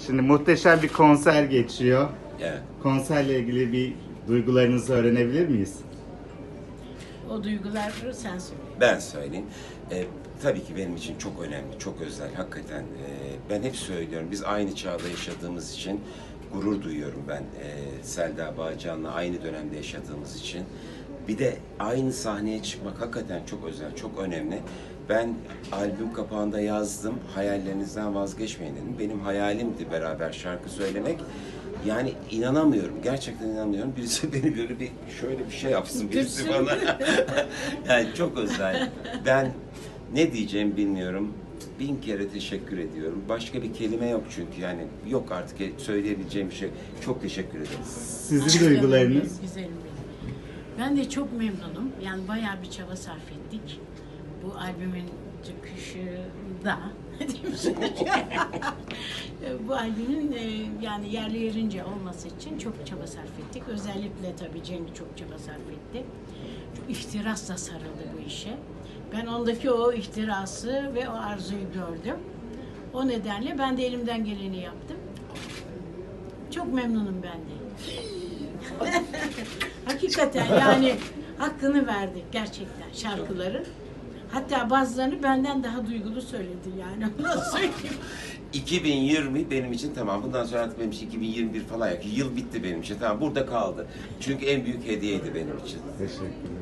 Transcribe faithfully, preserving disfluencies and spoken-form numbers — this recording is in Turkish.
Şimdi muhteşem bir konser geçiyor. Evet. Konserle ilgili bir duygularınızı öğrenebilir miyiz? O duyguları sen söyle. Ben söyleyeyim. Ee, tabii ki benim için çok önemli, çok özel. Hakikaten e, ben hep söylüyorum. Biz aynı çağda yaşadığımız için gurur duyuyorum ben. E, Selda Bağcan'la aynı dönemde yaşadığımız için. Bir de aynı sahneye çıkmak hakikaten çok özel, çok önemli. Ben albüm kapağında yazdım, hayallerinizden vazgeçmeyin dedim. Benim hayalimdi beraber şarkı söylemek. Yani inanamıyorum, gerçekten inanamıyorum. Birisi beni böyle bir şöyle bir şey yapsın, birisi bana. Yani çok özel. Ben ne diyeceğimi bilmiyorum. Bin kere teşekkür ediyorum. Başka bir kelime yok çünkü yani yok artık söyleyebileceğim bir şey. Çok teşekkür ederim. Sizin duygularınız? Güzelim benim. Ben de çok memnunum. Yani bayağı bir çaba sarf ettik. Bu albümün çıkışında bu albümün e, yani yerli yerince olması için çok çaba sarf ettik. Özellikle tabii Cenk çok çaba sarf etti. Çok ihtirasla sarıldı bu işe. Ben ondaki o ihtirası ve o arzuyu gördüm. O nedenle ben de elimden geleni yaptım. Çok memnunum ben de. Hakikaten yani hakkını verdik gerçekten şarkıların. Hatta bazılarını benden daha duygulu söyledi yani. Nasıl söyleyeyim? iki bin yirmi benim için tamam. Bundan sonra artık benim için iki bin yirmi bir falan yok. Yıl bitti benim için. Tamam burada kaldı. Çünkü en büyük hediyeydi benim için. Teşekkür ederim.